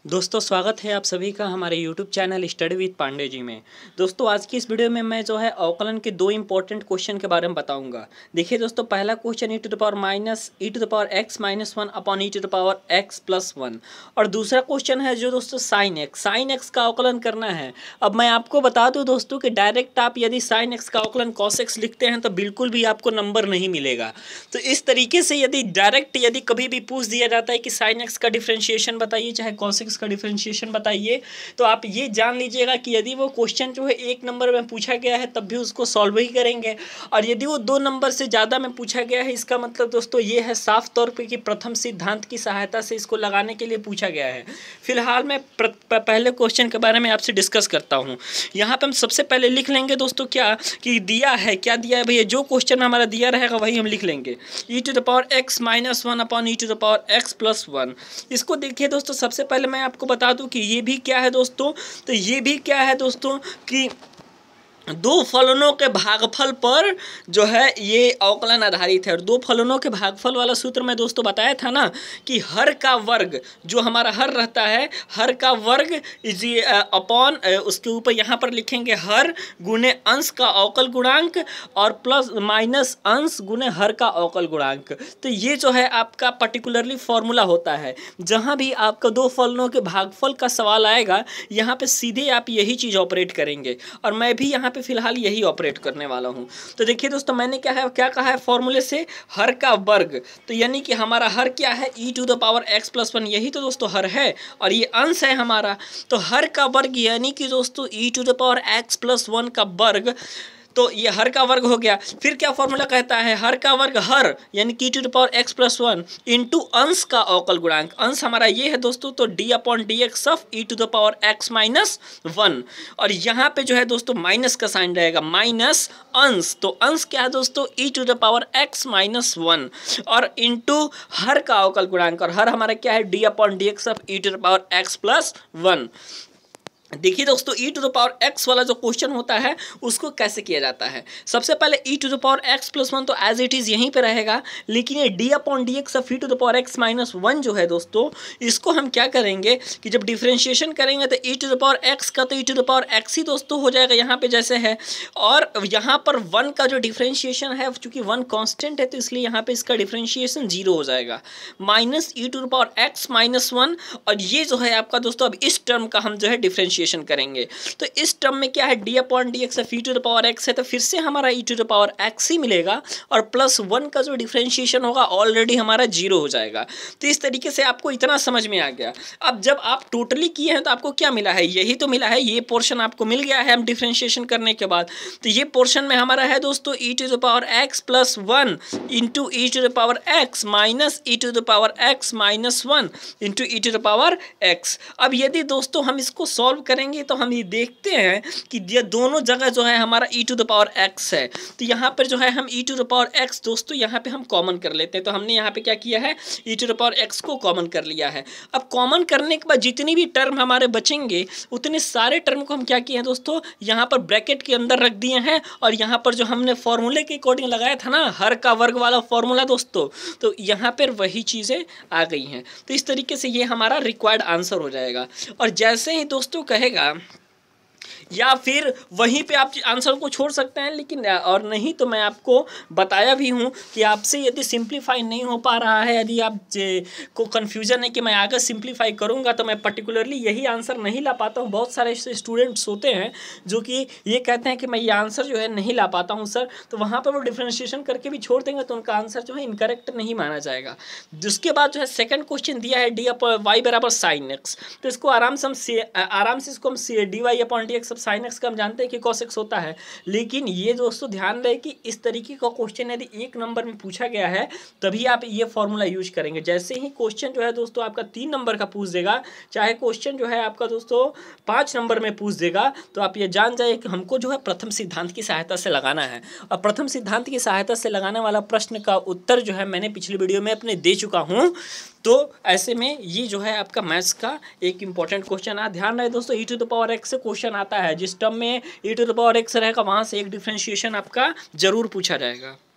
दोस्तों स्वागत है आप सभी का हमारे YouTube channel study with Pandey ji में। दोस्तों आज की इस वीडियो में मैं जो है अवकलन के दो इंपॉर्टेंट क्वेश्चन के बारे में बताऊंगा। देखिए दोस्तों, पहला question e to the power minus e to the power x minus one upon e to the power x plus one, और दूसरा क्वेश्चन है जो दोस्तों साइन एक्स का अवकलन करना है। अब मैं आपको बता दूँ दोस्तों कि डायरेक्ट आप यदि साइन एक्स का अवकलन कॉस एक्स लिखते हैं तो बिल्कुल भी आपको नंबर नहीं मिलेगा। तो इस तरीके से यदि डायरेक्ट यदि कभी भी पूछ दिया जाता है कि साइन एक्स का डिफ्रेंशिएशन बताइए चाहे कॉस एक्स का डिफरेंशिएशन बताइए, तो आप ये जान लीजिएगा कि यदि वो क्वेश्चन जो है एक नंबर में पूछा गया है तब भी उसको सॉल्व ही करेंगे, और यदि वो दो नंबर से ज़्यादा में पूछा गया है इसका मतलब दोस्तों ये है साफ तौर पे कि प्रथम सिद्धांत की सहायता से इसको लगाने के लिए पूछा गया है। फिलहाल मैं पहले क्वेश्चन के बारे में आपसे डिस्कस करता हूँ। यहाँ पर हम सबसे पहले लिख लेंगे दोस्तों क्या कि दिया है, क्या दिया है भैया, जो क्वेश्चन हमारा दिया रहेगा वही हम लिख लेंगे। E to the power x minus one upon e to the power x plus one. इसको देखिए दोस्तों, सबसे पहले मैं आपको बता दूं कि ये भी क्या है दोस्तों, तो ये भी क्या है दोस्तों कि दो फलनों के भागफल पर जो है ये अवकलन आधारित है। और दो फलनों के भागफल वाला सूत्र मैं दोस्तों बताया था ना कि हर का वर्ग, जो हमारा हर रहता है, हर का वर्ग इज अपॉन उसके ऊपर यहाँ पर लिखेंगे हर गुने अंश का अवकल गुणांक और प्लस माइनस अंश गुने हर का अवकल गुणांक। तो ये जो है आपका पर्टिकुलरली फॉर्मूला होता है। जहाँ भी आपका दो फलनों के भागफल का सवाल आएगा यहाँ पे सीधे आप यही चीज़ ऑपरेट करेंगे, और मैं भी यहाँ पे फिलहाल यही ऑपरेट करने वाला हूँ। तो देखिए दोस्तों, मैंने क्या कहा है फॉर्मूले से, हर का वर्ग, तो यानी कि हमारा हर क्या है, e to the power x plus one, यही तो दोस्तों हर है, और ये अंश है हमारा। तो हर का वर्ग यानी कि दोस्तों e to the power x plus one का वर्ग, तो ये हर का वर्ग हो गया। फिर क्या फॉर्मूला कहता है, हर का वर्ग हर यानी कि to the power x plus one into अंश का अवकल गुणांक। अंश हमारा ये है दोस्तों, तो d upon d x of e to the power x minus one, और यहाँ पे जो है दोस्तों माइनस का साइन रहेगा, माइनस अंश, तो अंश क्या है दोस्तों e to the power x minus one, और इंटू हर का अवकल गुणांक, और हर हमारा क्या है d upon d x of e to the power x plus one. देखिए दोस्तों, e to the power x वाला जो क्वेश्चन होता है उसको कैसे किया जाता है। सबसे पहले e to the power x plus one तो एज इट इज़ यहीं पे रहेगा, लेकिन ये d upon d x of e to the power x minus one जो है दोस्तों, इसको हम क्या करेंगे कि जब डिफ्रेंशिएशन करेंगे तो e to the power x का तो e to the power x ही दोस्तों हो जाएगा यहाँ पे जैसे है, और यहाँ पर वन का जो डिफ्रेंशिएशन है चूँकि वन कॉन्स्टेंट है तो इसलिए यहाँ पे इसका डिफ्रेंशिएशन जीरो हो जाएगा, minus e to the power x minus one, और ये जो है आपका दोस्तों अब इस टर्म का हम जो है डिफ्रेंशिएशन करेंगे। तो इस टर्म में क्या है, d upon d x e to the power x है, तो फिर से हमारा e to the power x ही मिलेगा, और प्लस वन का जो डिफ्रेंशिएशन होगा ऑलरेडी हमारा जीरो हो जाएगा। तो इस तरीके से आपको इतना समझ में आ गया। अब जब आप टोटली किए हैं तो आपको क्या मिला है, यही तो मिला है, ये पोर्शन आपको मिल गया है हम डिफ्रेंशिएशन करने के बाद। तो ये पोर्शन में हमारा है दोस्तों e to the power x plus one into e to the power x minus e to the power x minus one into e to the power x. अब यदि दोस्तों हम इसको सॉल्व करेंगे तो हम ये देखते हैं कि ये दोनों जगह जो है हमारा e to the power x है, तो यहाँ पर जो है हम e to the power x दोस्तों यहाँ पे हम कॉमन कर लेते हैं। तो हमने यहाँ पे क्या किया है, e to the power x को कॉमन कर लिया है। अब कॉमन करने के बाद जितनी भी टर्म हमारे बचेंगे उतने सारे टर्म को हम क्या किए हैं दोस्तों, यहाँ पर ब्रैकेट के अंदर रख दिए हैं, और यहाँ पर जो हमने फॉर्मूले के अकॉर्डिंग लगाया था ना हर का वर्ग वाला फॉर्मूला दोस्तों, तो यहाँ पर वही चीज़ें आ गई हैं। तो इस तरीके से ये हमारा रिक्वायर्ड आंसर हो जाएगा। और जैसे ही दोस्तों कहेगा, या फिर वहीं पे आप आंसर को छोड़ सकते हैं, लेकिन और नहीं तो मैं आपको बताया भी हूँ कि आपसे यदि सिंप्लीफाई नहीं हो पा रहा है, यदि आप को कन्फ्यूजन है कि मैं आगे सिंप्लीफाई करूँगा तो मैं पर्टिकुलरली यही आंसर नहीं ला पाता हूँ। बहुत सारे स्टूडेंट्स होते हैं जो कि ये कहते हैं कि मैं ये आंसर जो है नहीं ला पाता हूँ सर, तो वहाँ पर वो डिफ्रेंशिएशन करके भी छोड़ देंगे तो उनका आंसर जो है इनकरेक्ट नहीं माना जाएगा। जिसके बाद जो है सेकंड क्वेश्चन दिया है डी अपॉन वाई बराबर साइन एक्स, तो इसको आराम से इसको हम d y upon d x sine x का हम जानते हैं कि कॉस एक्स होता है, लेकिन ये दोस्तों ध्यान रहे कि इस तरीके का क्वेश्चन यदि एक नंबर में पूछा गया है तभी आप ये फॉर्मूला यूज करेंगे। जैसे ही क्वेश्चन जो है दोस्तों आपका 3 नंबर का पूछ देगा, चाहे क्वेश्चन जो है आपका दोस्तों 5 नंबर में पूछ देगा, तो आप ये जान जाए कि हमको जो है प्रथम सिद्धांत की सहायता से लगाना है। और प्रथम सिद्धांत की सहायता से लगाने वाला प्रश्न का उत्तर जो है मैंने पिछली वीडियो में अपने दे चुका हूँ। तो ऐसे में ये जो है आपका मैथ्स का एक इंपॉर्टेंट क्वेश्चन है। ध्यान रहे दोस्तों, e to the power x से क्वेश्चन आता है, जिस टर्म में e to the power x रहेगा वहाँ से एक डिफ्रेंशिएशन आपका जरूर पूछा जाएगा।